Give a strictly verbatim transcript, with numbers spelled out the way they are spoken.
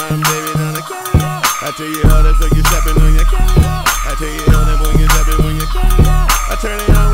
time, baby, now to carry on. I tell you how that's like you're stepping on your carry on. I tell you how that when you're stepping when you carry on. I turn it on.